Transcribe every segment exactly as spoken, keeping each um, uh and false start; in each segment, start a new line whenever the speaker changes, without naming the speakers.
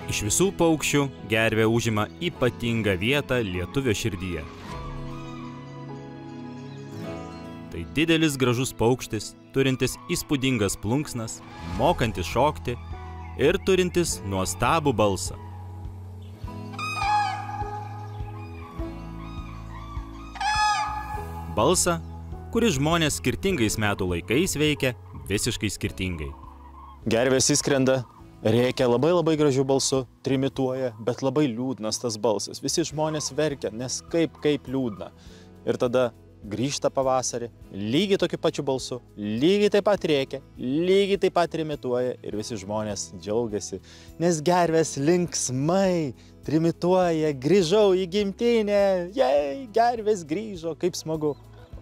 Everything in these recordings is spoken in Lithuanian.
Iš visų paukščių gervė užima ypatingą vietą lietuvio širdyje. Tai didelis gražus paukštis, turintis įspūdingas plunksnas, mokantis šokti ir turintis nuostabų balsą. Balsą, kuris žmonės skirtingais metų laikais veikia visiškai skirtingai.
Gervės įskrenda, rėkia labai labai gražių balsų, trimituoja, bet labai liūdnas tas balsas. Visi žmonės verkia, nes kaip, kaip liūdna. Ir tada grįžta pavasarį, lygiai tokiu pačiu balsu, lygiai taip pat rėkia, lygiai taip pat trimituoja ir visi žmonės džiaugiasi, nes gervės linksmai trimituoja, grįžau į gimtinę, jei, gervės grįžo, kaip smagu.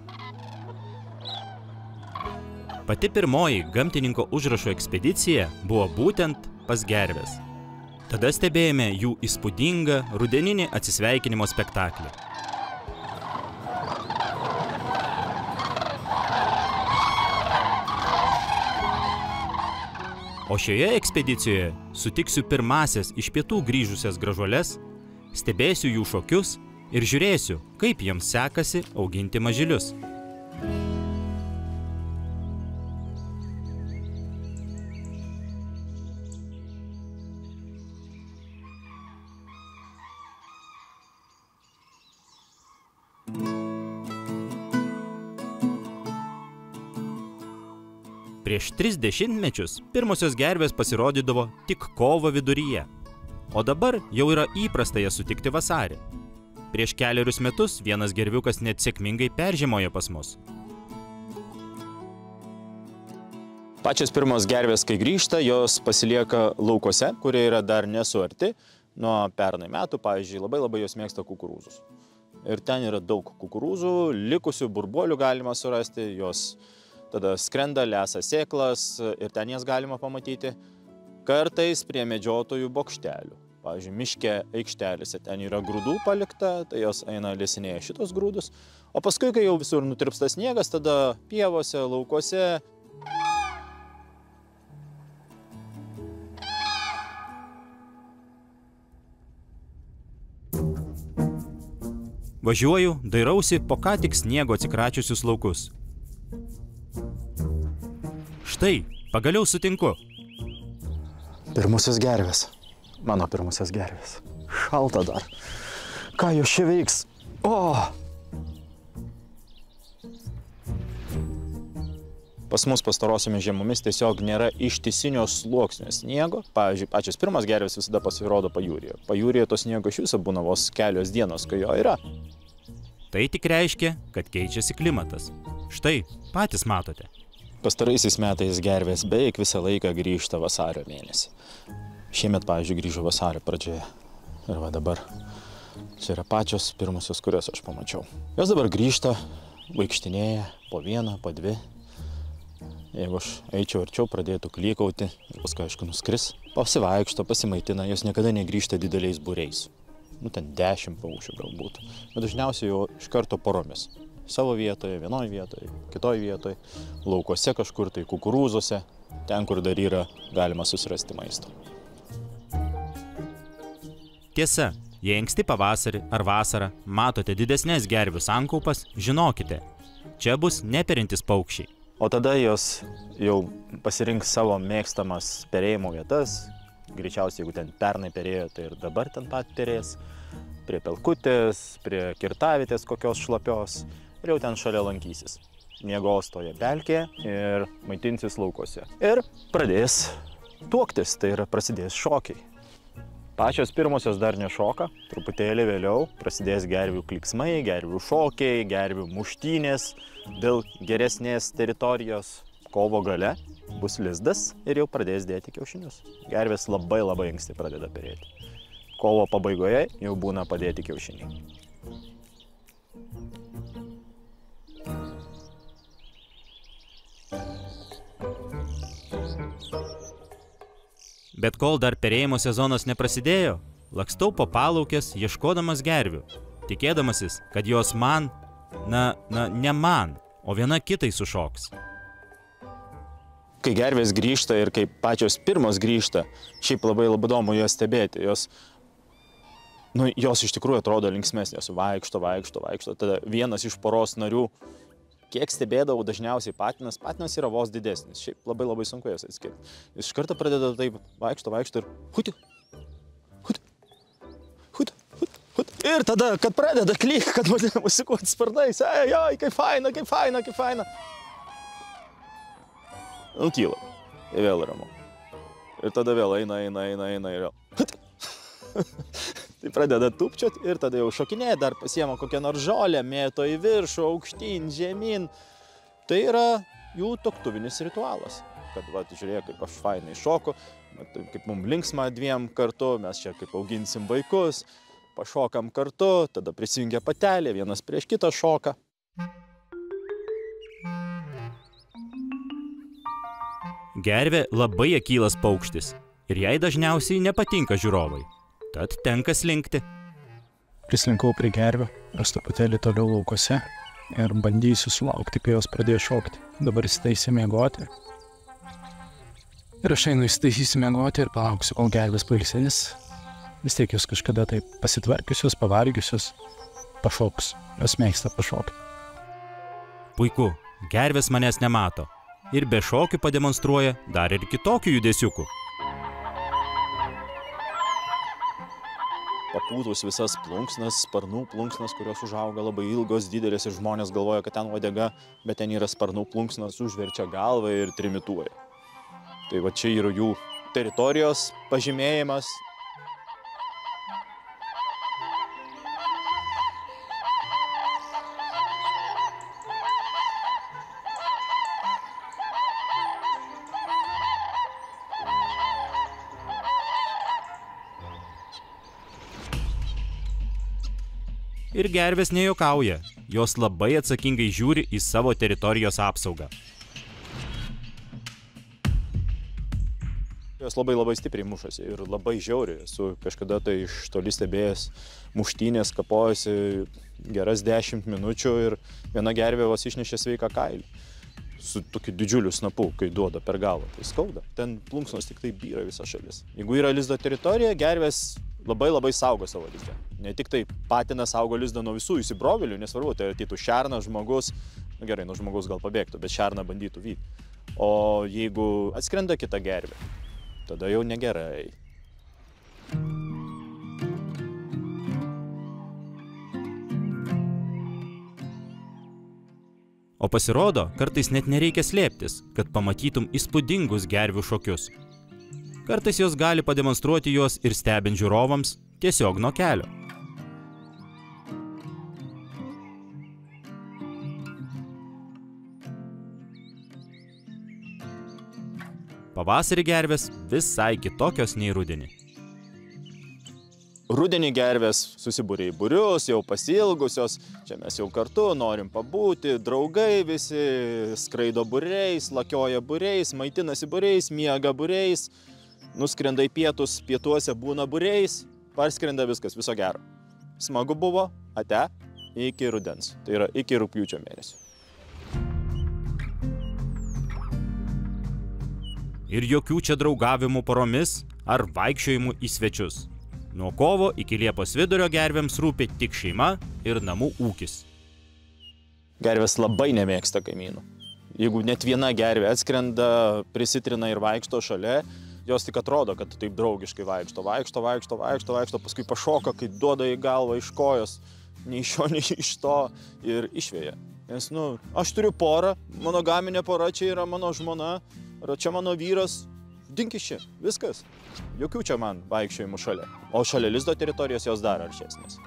Pati pirmoji gamtininko užrašo ekspedicija buvo būtent pas gerves. Tada stebėjome jų įspūdingą rudeninį atsisveikinimo spektaklį. O šioje ekspedicijoje sutiksiu pirmasias iš pietų grįžusias gražuoles, stebėsiu jų šokius ir žiūrėsiu, kaip jiems sekasi auginti mažylius. Prieš tris dešimtmečius pirmosios gervės pasirodydavo tik kovo viduryje, o dabar jau yra įprasta jas sutikti vasarį. Prieš kelerius metus vienas gerviukas net sėkmingai peržiemojo pas mus.
Pačios pirmos gervės, kai grįžta, jos pasilieka laukuose, kurie yra dar nesuarti. Nuo pernai metų, pavyzdžiui, labai labai jos mėgsta kukurūzus. Ir ten yra daug kukurūzų, likusių burbuolių galima surasti, jos tada skrenda, lesa sėklas ir ten jas galima pamatyti. Kartais prie medžiotojų bokštelių. Pavyzdžiui, miške aikštelėse ten yra grūdų palikta, tai jos eina lesinėja šitos grūdus. O paskui, kai jau visur nutirpsta sniegas, tada pievose, laukuose.
Važiuoju, dairausi po ką tik sniego atsikračiusius laukus. Štai, pagaliau sutinku.
Pirmusios gervės. Mano pirmusios gervės. Šalta dar. Ką jos čia veiks? O! Pas mus pastarosiomis žiemomis tiesiog nėra ištisinio sluoksnio sniego. Pavyzdžiui, pačios pirmas gervės visada pasirodo pajūryje. Pajūryje to sniego iš viso būna vos kelios dienos, kai jo yra.
Tai tik reiškia, kad keičiasi klimatas. Štai, patys matote.
Pastaraisiais metais gervės beveik visą laiką grįžta vasario mėnesį. Šiemet, pavyzdžiui, grįžo vasario pradžioje. Ir va dabar čia yra pačios pirmusios, kurias aš pamačiau. Jos dabar grįžta, vaikštinėja po vieną, po dvi. Jeigu aš eičiau arčiau, pradėtų klykauti ir paskui, aišku, nuskris. Pasivaikšto, pasimaitina, jos niekada negrįžta dideliais būriais. Nu, ten dešimt paukščių galbūt. Bet dažniausiai jau iš karto poromis. Savo vietoje, vienoj vietoje, kitoj vietoje, laukuose kažkur, tai kukurūzuose, ten, kur dar yra galima susirasti maisto.
Tiesa, jei anksti pavasarį ar vasarą matote didesnės gervių sankaupas, žinokite, čia bus neperintis paukščiai.
O tada jos jau pasirinks savo mėgstamas perėjimo vietas. Greičiausiai, jeigu ten pernai perėjo, tai ir dabar ten pat perės. Prie pelkutės, prie kirtavitės kokios šlapios. Ir jau ten šalia lankysis. Miegos toje pelkėje ir maitinsis laukuose. Ir pradės tuoktis, tai yra prasidės šokiai. Pačios pirmosios dar nešoka, truputėlį vėliau prasidės gervių kliksmai, gervių šokiai, gervių muštynės. Dėl geresnės teritorijos kovo gale bus lizdas ir jau pradės dėti kiaušinius. Gervės labai labai anksti pradeda perėti. Kovo pabaigoje jau būna padėti kiaušiniai.
Bet kol dar perėjimo sezonas neprasidėjo, lakstau po palaukės ieškodamas gervių, tikėdamasis, kad jos man, na, na, ne man, o viena kitai sušoks.
kai gervės grįžta ir kai pačios pirmos grįžta, šiaip labai labai įdomu jos stebėti. Jos, nu, jos iš tikrųjų atrodo linksmesnės, vaikšto, vaikšto, vaikšto. Tada vienas iš poros narių, kiek stebėdavau dažniausiai patinas, patinas yra vos didesnis. Šiaip labai labai sunku jas atskirti. Jis iš karto pradeda taip vaikšto, vaikšto ir huti, huti, huti, huti, huti. Ir tada, kad pradeda klyk, kad mane musikuoti sparnais, ej, oj, kaip faina, kaip faina, kaip faina. Nutyla. Ir vėl ramu. Ir tada vėl eina, eina, eina, eina ir vėl. Tai pradeda tupčiot ir tada jau šokinėja, dar pasiema kokią nors žolę, mėto į viršų, aukštyn, žemyn. Tai yra jų tuoktuvinis ritualas. Kad, va, žiūrėk, kaip aš fainai šoku, kaip mums linksma dviem kartu, mes čia kaip auginsim vaikus, pašokam kartu, tada prisijungia patelė, vienas prieš kitą šoka.
Gervė labai akylas paukštis ir jai dažniausiai nepatinka žiūrovai, tad tenka slinkti.
Prislinkau prie gervių, aš truputėlį toliau laukose ir bandysiu sulaukti, kai jos pradėjo šokti. Dabar įsitaisė miegoti. Ir aš einu įsitaisysiu miegoti ir palauksiu, kol gervės pailsės. Vis tiek jos kažkada taip pasitvarkiusios, pavargiusios, pašoks. Jos mėgsta pašokti.
Puiku, gervės manęs nemato. Ir be šokių pademonstruoja dar ir kitokių judesiukų.
Papūtus visas plunksnas, sparnų plunksnas, kurios užauga labai ilgos, didelės ir žmonės galvoja, kad ten uodega, bet ten yra sparnų plunksnas, užverčia galvą ir trimituoja. Tai va čia yra jų teritorijos pažymėjimas.
Ir gervės nejuokauja, jos labai atsakingai žiūri į savo teritorijos apsaugą.
Jos labai labai stipriai mušasi ir labai žiauri. Esu kažkada tai iš toli stebėjęs muštynės, kapojosi geras dešimt minučių ir viena gervė vos išnešė sveiką kailį. Su tokiu didžiuliu snapu, kai duoda per galvą. Tai skauda. Ten plunksnos tik tai byra visą šalis. Jeigu yra lizdo teritorija, gervės labai labai saugo savo lizdą. Ne tik tai patinas saugo lizdą nuo visų įsibrovėlių, nesvarbu, tai ateitų šernas, žmogus, nu gerai, nuo žmogus gal pabėgtų, bet šerną bandytų vyti. O jeigu atskrenda kita gervė, tada jau negerai.
O pasirodo, kartais net nereikia slėptis, kad pamatytum įspūdingus gervių šokius. Kartais jos gali pademonstruoti juos ir stebint žiūrovams tiesiog nuo kelio. Pavasarį gervės visai kitokios nei rudenį.
Rudenį gervės susibūrė į būrius, jau pasilgusios, čia mes jau kartu norim pabūti, draugai visi skraido būriais, lakioja būriais, maitinasi būriais, miega būriais, nuskrenda į pietus, pietuose būna būriais, parskrenda viskas, viso gero. Smagu buvo, ate, iki rudens, tai yra iki rugpjūčio mėnesio.
Ir jokių čia draugavimų poromis ar vaikščiojimų į svečius. Nuo kovo iki Liepos vidurio gervėms rūpi tik šeima ir namų ūkis.
Gervės labai nemėgsta kaimynų. Jeigu net viena gervė atskrenda, prisitrina ir vaikšto šalia, jos tik atrodo, kad taip draugiškai vaikšto, vaikšto, vaikšto, vaikšto, vaikšto, paskui pašoka, kai duoda į galvą iš kojos, nei iš šio, nei iš to ir išveja. Nes, nu, aš turiu porą, monogaminė pora, čia yra mano žmona, ar čia mano vyras, dink iš čia, viskas. Jokių čia man vaikščiojimų šalia. O šalia lizdo teritorijos jos dar aršesnės.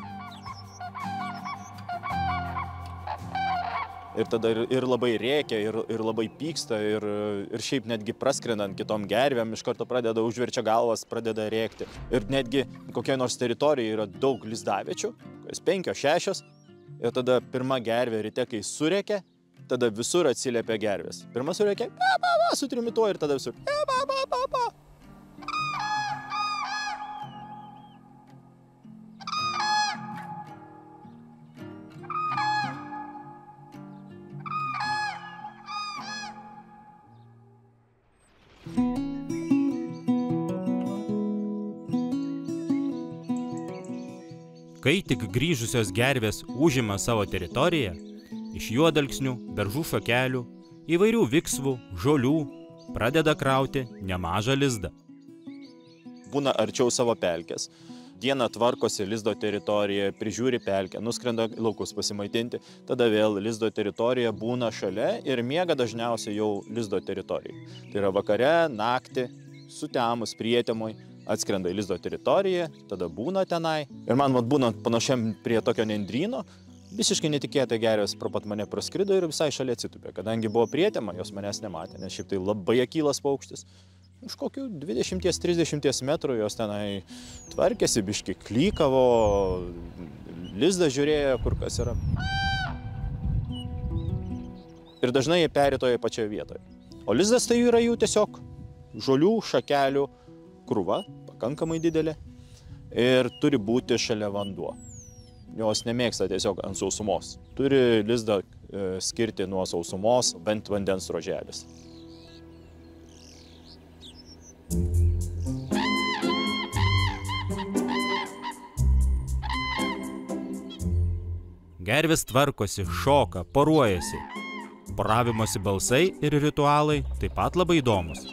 Ir tada ir, ir labai rėkia, ir, ir labai pyksta, ir, ir šiaip netgi praskrendant kitom gervėm, iš karto pradeda užverčia galvas, pradeda rėkti. Ir netgi kokiai nors teritorijoje yra daug lizdaviečių, penkios, šešios, ir tada pirma gervė ryte, kai surėkia, tada visur atsiliepia gervės. Pirma surėkia, pa, pa, pa, sutrimituoja ir tada visur, pa, pa, pa, pa, pa.
Kai tik grįžusios gervės užima savo teritoriją, iš juodalksnių, beržų šakelių, įvairių viksvų, žolių pradeda krauti nemažą lizdą.
Būna arčiau savo pelkės. Dieną tvarkosi lizdo teritoriją, prižiūri pelkę, nuskrenda laukus pasimaitinti, tada vėl lizdo teritorija būna šalia ir miega dažniausiai jau lizdo teritorijai. Tai yra vakare, naktį, sutemus, prietemui, atskrenda į lizdo teritoriją, tada būna tenai. Ir man vat, būnant panašiam prie tokio nendryno, visiškai netikėtai gervės pro pat mane praskrido ir visai šalia atsitupė. Kadangi buvo prietema, jos manęs nematė, nes šiaip tai labai akylas paukštis. Už kokių dvidešimties trisdešimties metrų jos tenai tvarkėsi, biški klykavo, lizdą žiūrėjo, kur kas yra. Ir dažnai jie peri toje pačioje vietoje. O lizdas tai yra jų tiesiog žolių, šakelių krūva, pakankamai didelė, ir turi būti šalia vanduo. Jos nemėgsta tiesiog ant sausumos. Turi lizdą e, skirti nuo sausumos, bent vandens ruoželis.
Gervės tvarkosi, šoka, poruojasi. Poravimosi balsai ir ritualai taip pat labai įdomus.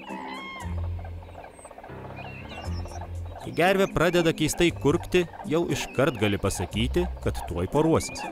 Kai gervė pradeda keistai kurkti, jau iškart gali pasakyti, kad tuoj poruosis.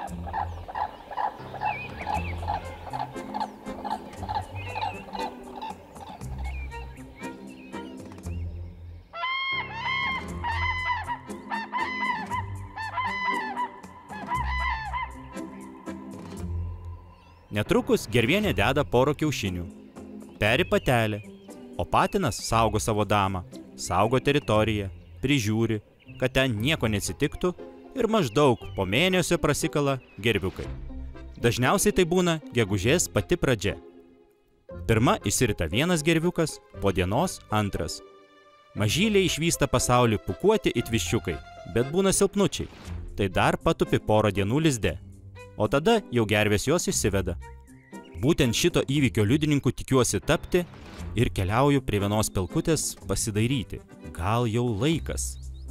Netrukus gervienė deda porą kiaušinių. Peri patelė, o patinas saugo savo damą, saugo teritoriją, prižiūri, kad ten nieko neatsitiktų ir maždaug po mėnesio prasikala gerviukai. Dažniausiai tai būna gegužės pati pradžia. Pirma išsirita vienas gerviukas, po dienos antras. Mažyliai išvysta pasaulį pūkuoti it viščiukai, bet būna silpnučiai, tai dar patupi porą dienų lizde. O tada jau gervės jos išsiveda. Būtent šito įvykio liudininku tikiuosi tapti ir keliauju prie vienos pelkutės pasidairyti. Gal jau laikas?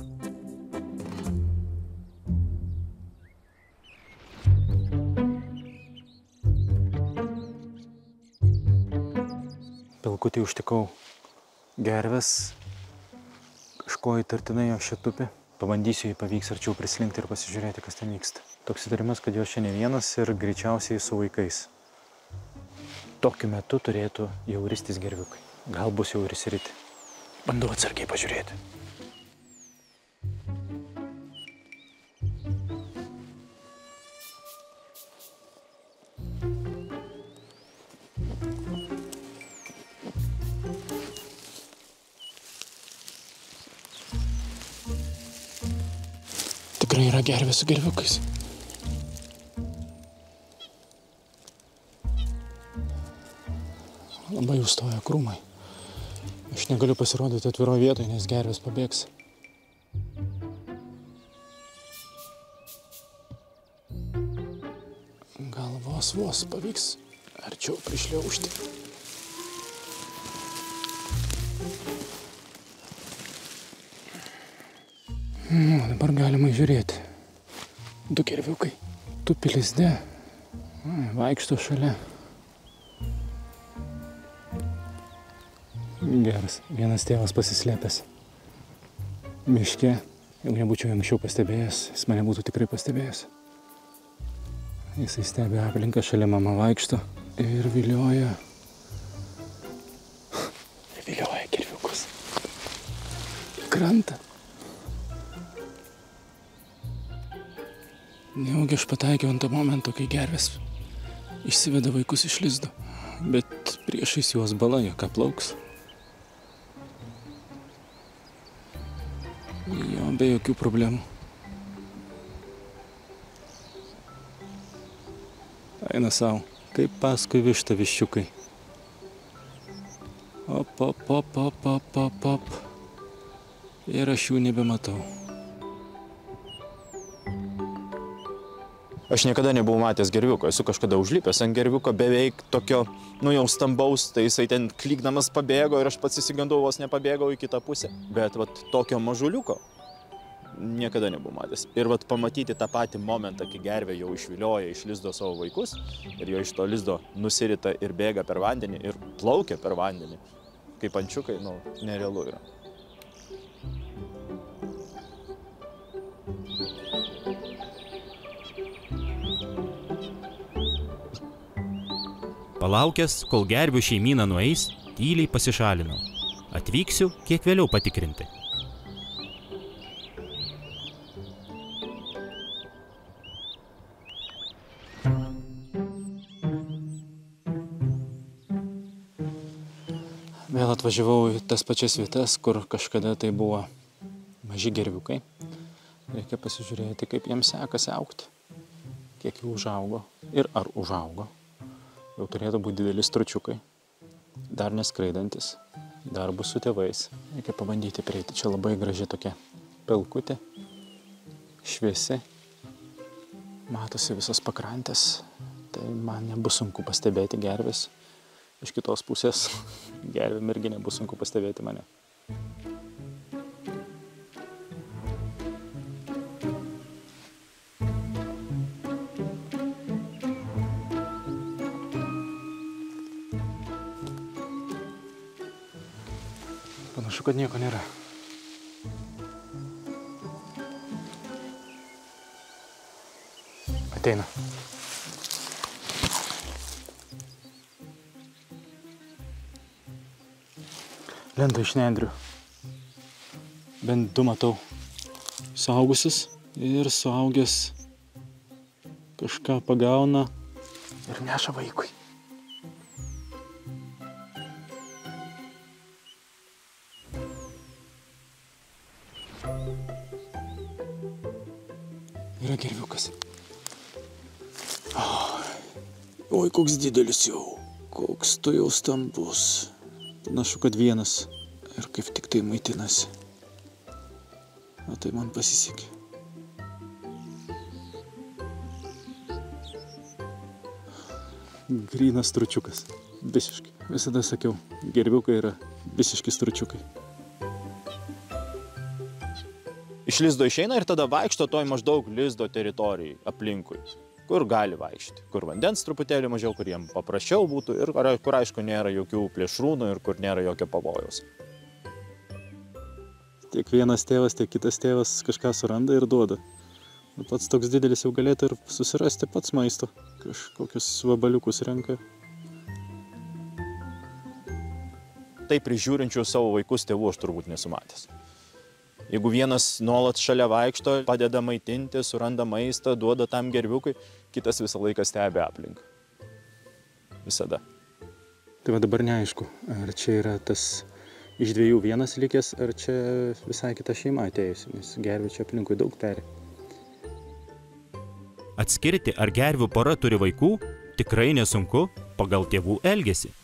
Pelkutį užtikau gervės, kažko įtartinai jos čia tupi. Pabandysiu, jei pavyks arčiau prislinkti ir pasižiūrėti, kas ten vyksta. Toks įtarimas, kad jos čia ne vienas ir greičiausiai su vaikais. Tokiu metu turėtų jau ristis gerviukai. Gal bus jau ir įsiriti. Bandau atsargiai pažiūrėti. Tikrai yra gervė su gerviukais. Labai užstoja krūmai. Aš negaliu pasirodyti atviro vietoje, nes gervės pabėgs. Gal vos vos pavyks arčiau prišliaužti. Nu, dabar galima žiūrėti. Du gerviukai. Tupi lizde. Vaikšto šalia. Geras. Vienas tėvas pasislėpęs miške. Jeigu nebūčiau anksčiau pastebėjęs, jis mane būtų tikrai pastebėjęs. Jisai stebi aplinką, šalia mama vaikšto ir vilioja. Vilioja gerviukus. Krantą. Nejaugi aš pataikiau ant to momento, kai gervės išsiveda vaikus iš lizdo. Bet priešais juos bala, ką plauks. Jo, be jokių problemų. Eina savo, kaip paskui vištą viščiukai. Op, op, op, op, op, op, op. Ir aš jų nebematau.
Aš niekada nebuvau matęs gerviuko, esu kažkada užlipęs ant gerviuko, beveik tokio, nu jau stambaus, tai jisai ten klykdamas pabėgo ir aš pats įsigandau, vos nepabėgau į kitą pusę. Bet vat tokio mažuliuko niekada nebuvau matęs. Ir vat pamatyti tą patį momentą, kai gervė jau išvilioja iš lizdo savo vaikus ir jo iš to lizdo nusirita ir bėga per vandenį ir plaukia per vandenį, kaip ančiukai, nu, nerealu yra.
Palaukęs, kol gervių šeimyna nueis, tyliai pasišalinau. Atvyksiu kiek vėliau patikrinti.
Vėl atvažiavau į tas pačias vietas, kur kažkada tai buvo maži gerviukai. Reikia pasižiūrėti, kaip jiems sekasi augti, kiek jų užaugo ir ar užaugo. Jau turėtų būti dideli stručiukai, dar neskraidantis, dar bus su tėvais. Reikia pabandyti prieiti. Čia labai graži tokia pelkutė, šviesi, matosi visas pakrantės, tai man nebus sunku pastebėti gervės. Iš kitos pusės gervė merginė bus sunku pastebėti mane. Panašu, kad nieko nėra. Ateina. Lenda iš nendrių. Bent du matau. Suaugusius ir suaugęs kažką pagauna ir neša vaikui. Yra gerviukas. Oi, koks didelis jau. Koks tu jau stambus. Panašu, kad vienas ir kaip tik tai maitinasi. O tai man pasisekė. Grynas stručiukas. Visiškai. Visada sakiau, gerviukai yra visiški stručiukai.
Iš lizdo išeina ir tada vaikšto toj maždaug lizdo teritorijai aplinkui, kur gali vaikščioti, kur vandens truputėlį mažiau, kur jiem paprasčiau būtų ir kur, aišku, nėra jokių plėšrūnų ir kur nėra jokio pavojaus.
Tiek vienas tėvas, tiek kitas tėvas kažką suranda ir duoda. Pats toks didelis jau galėtų ir susirasti pats maisto, kažkokius vabaliukus renka.
Taip prižiūrinčių savo vaikus tėvų aš turbūt nesu matęs. Jeigu vienas nuolat šalia vaikšto, padeda maitinti, suranda maistą, duoda tam gerviukui, kitas visą laiką stebi aplinką. Visada.
Tai va dabar neaišku, ar čia yra tas iš dviejų vienas likęs, ar čia visai kita šeima atėjusi, nes gervių čia aplinkui daug peri.
Atskirti, ar gervių pora turi vaikų, tikrai nesunku pagal tėvų elgesį.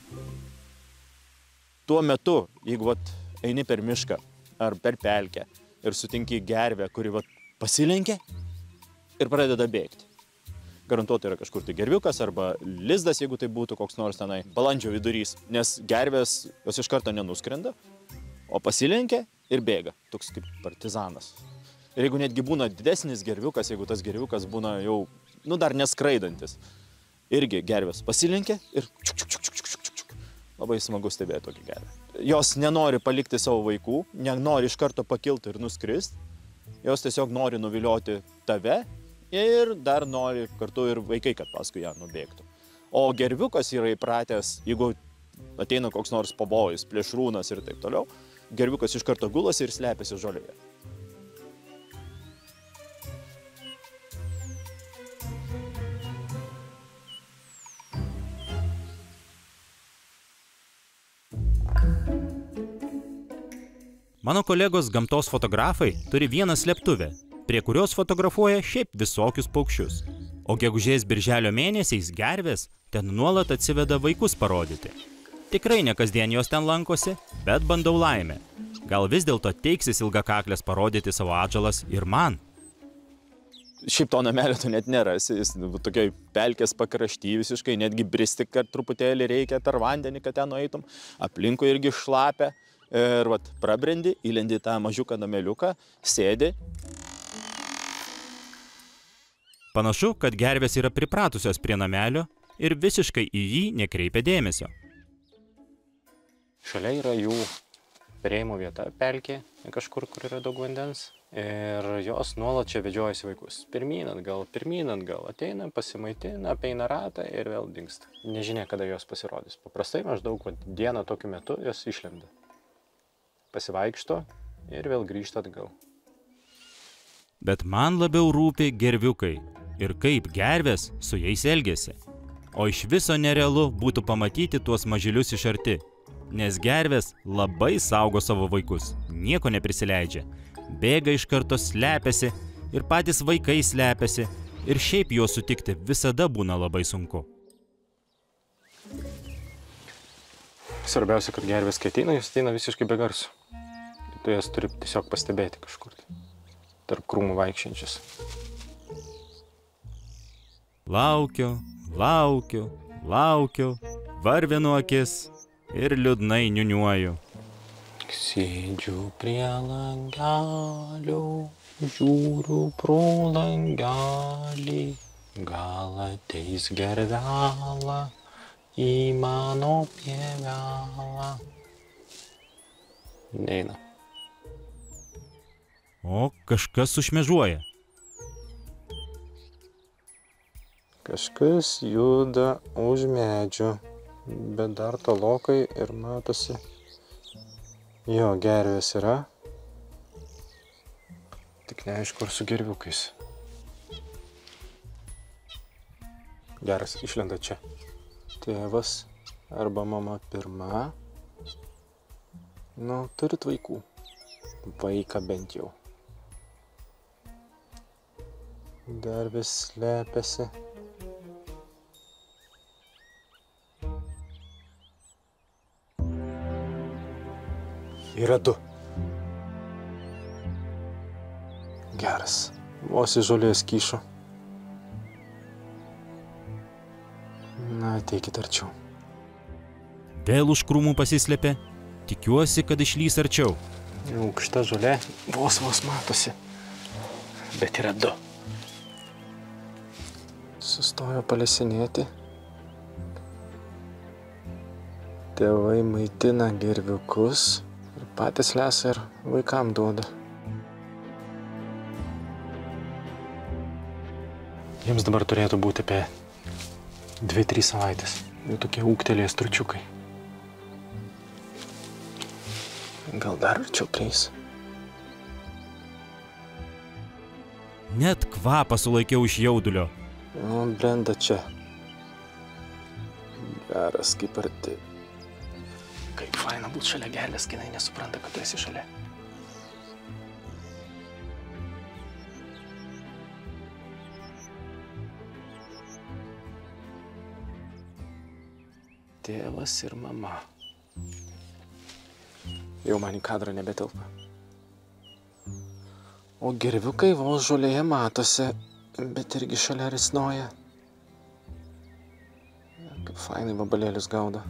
Tuo metu, jeigu vat, eini per mišką ar per pelkę ir sutinki gervę, kuri vat, pasilenkia ir pradeda bėgti. Garantuotai yra kažkur tai gerviukas arba lizdas, jeigu tai būtų koks nors tenai balandžio vidurys, nes gervės jos iš karto nenuskrenda, o pasilenkia ir bėga, toks kaip partizanas. Ir jeigu netgi būna didesnis gerviukas, jeigu tas gerviukas būna jau, nu, dar neskraidantis, irgi gervės pasilenkia ir čiuk, čiuk, čiuk, čiuk, čiuk, čiuk. Labai smagu stebėti tokį gervę. Jos nenori palikti savo vaikų, nenori iš karto pakilti ir nuskrist. Jos tiesiog nori nuvilioti tave ir dar nori kartu ir vaikai, kad paskui ją nubėgtų. O gerviukas yra įpratęs, jeigu ateina koks nors pavojus, plėšrūnas ir taip toliau, gerviukas iš karto gulasi ir slepiasi žolėje.
Mano kolegos gamtos fotografai turi vieną slėptuvę, prie kurios fotografuoja šiaip visokius paukščius. O gegužės birželio mėnesiais gervės ten nuolat atsiveda vaikus parodyti. Tikrai ne kasdien jos ten lankosi, bet bandau laimę. Gal vis dėlto teiksis ilgakaklės parodyti savo atžalas ir man.
Šiaip to namelio tu net nerasi, jis tokioj pelkės pakrašty visiškai, netgi bristi, kad truputėlį reikia per vandenį, kad ten nueitum. Aplinkui irgi šlapia. Ir vat, prabrendi, įlendi tą mažiuką nameliuką, sėdi
Panašu, kad gervės yra pripratusios prie namelio ir visiškai į jį nekreipia dėmesio.
Šalia yra jų perėjimo vieta, pelkė, kažkur, kur yra daug vandens. Ir jos nuolat čia vedžiojasi vaikus. Pirmyn atgal, pirmyn atgal, ateina, pasimaitina, apeina ratą ir vėl dingsta. Nežinia, kada jos pasirodys. Paprastai maždaug va, dieną tokiu metu jos išlenda. Pasivaikšto ir vėl grįžta atgal.
Bet man labiau rūpi gerviukai ir kaip gervės su jais elgiasi. O iš viso nerealu būtų pamatyti tuos mažylius iš arti. Nes gervės labai saugo savo vaikus, nieko neprisileidžia. Bėga iš karto, slepiasi ir patys vaikai slepiasi. Ir šiaip juos sutikti visada būna labai sunku.
Svarbiausia, kad gervės kai ateina, jos ateina visiškai be garso. Tu jas turi tiesiog pastebėti kažkur tarp krūmų vaikščiančius.
Laukiu, laukiu, laukiu, varvinu akis ir liūdnai niuniuoju.
Sėdžiu prie langelio, žiūriu pro langelį, gal ateis gervela į mano pievelą. Neina.
O kažkas sušmėžuoja.
Kažkas juda už medžių, bet dar tolokai ir matosi. Jo, gervės yra. Tik neaišku, ar su gerviukais. Geras, išlenda čia. Tėvas arba mama pirma. Nu, turit vaikų. Vaiką bent jau. Dar vis slepiasi. Yra du. Geras. Vos iš žolės kyšo. Na, ateikit arčiau.
Vėl už krūmų pasislėpė. Tikiuosi, kad išlys arčiau.
Aukšta žolė vos vos matosi. Bet yra du. Sustojo palesinėti. Tėvai maitina gerviukus. Ir patys lesa ir vaikam duoda. Jiems dabar turėtų būti apie dvi trys savaitės. Jau tokie ūgtelės tručiukai. Gal dar arčiau prieis.
Net kvapą sulaikiau iš jaudulio.
O, brenda čia. Geras kaip arti. Kaip faina būt šalia gervės, kai jinai nesupranta, kad tu esi šalia. Tėvas ir mama. Jau man į kadrą nebetelpa. O gerviukai vos žolėje matosi, bet irgi šalia risnoja. Kaip fainai vabalėlius gaudo.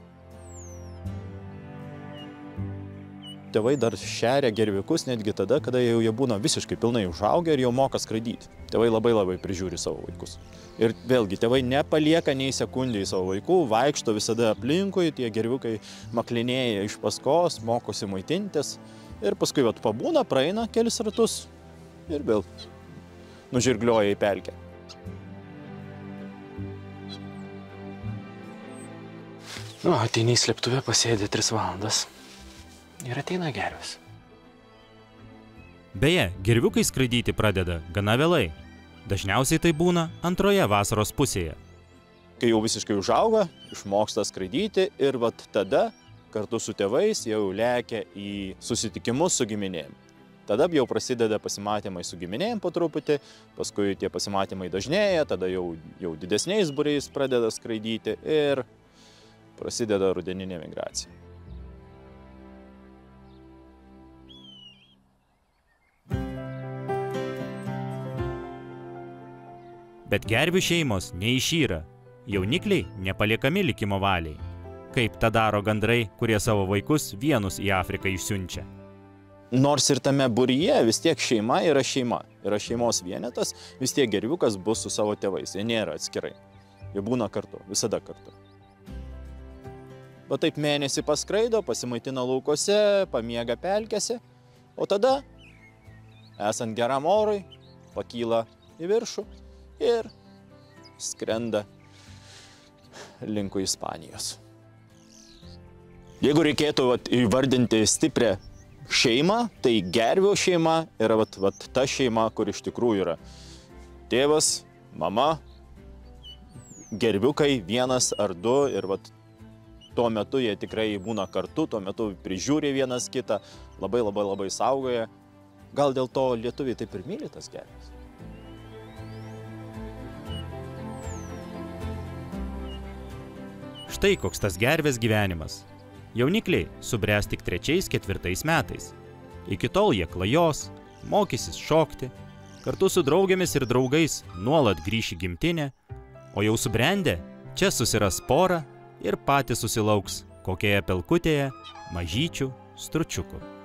Tėvai dar šeria gerviukus netgi tada, kada jau jie būna visiškai pilnai užaugę ir jau moka skraidyti. Tėvai labai labai prižiūri savo vaikus. Ir vėlgi, tėvai nepalieka nei sekundį savo vaikų, vaikšto visada aplinkui, tie gerviukai maklinėja iš paskos, mokosi maitintis. Ir paskui vat, pabūna, praeina kelis ratus ir vėl nužirglioja į pelkę.
Nu, ateini į slėptuvę, pasėdė tris valandas. Ir ateina gervės.
Beje, gerviukai skraidyti pradeda gana vėlai. Dažniausiai tai būna antroje vasaros pusėje.
Kai jau visiškai užauga, išmoksta skraidyti ir vat tada kartu su tėvais jau lekia į susitikimus su giminėm. Tada jau prasideda pasimatymai su giminėm po truputį, paskui tie pasimatymai dažnėja, tada jau, jau didesniais būriais pradeda skraidyti ir prasideda rudeninė migracija.
Bet gervių šeimos neišyra, jaunikliai nepaliekami likimo valiai. Kaip tą daro gandrai, kurie savo vaikus vienus į Afriką išsiunčia.
Nors ir tame būryje vis tiek šeima yra šeima.
yra šeimos vienetas, vis tiek gerviukas bus su savo tėvais, jie nėra atskirai. Jie būna kartu, visada kartu. Bet taip mėnesį paskraido, pasimaitina laukose, pamiega pelkėse, o tada, esant geram orui, pakyla į viršų ir skrenda linkų Ispanijos. Jeigu reikėtų vat, įvardinti stiprią šeimą, tai gervių šeima yra vat, vat, ta šeima, kur iš tikrųjų yra tėvas, mama, gerviukai vienas ar du ir vat, tuo metu jie tikrai būna kartu, tuo metu prižiūri vienas kitą, labai labai labai saugoja. Gal dėl to lietuviai taip ir myli tas gerves.
Štai koks tas gervės gyvenimas. Jaunikliai subręs tik trečiais, ketvirtais metais. Iki tol jie klajos, mokysis šokti, kartu su draugėmis ir draugais nuolat grįš į gimtinę, o jau subrendę čia susiras porą ir patys susilauks kokioje pelkutėje mažyčių stručiukų.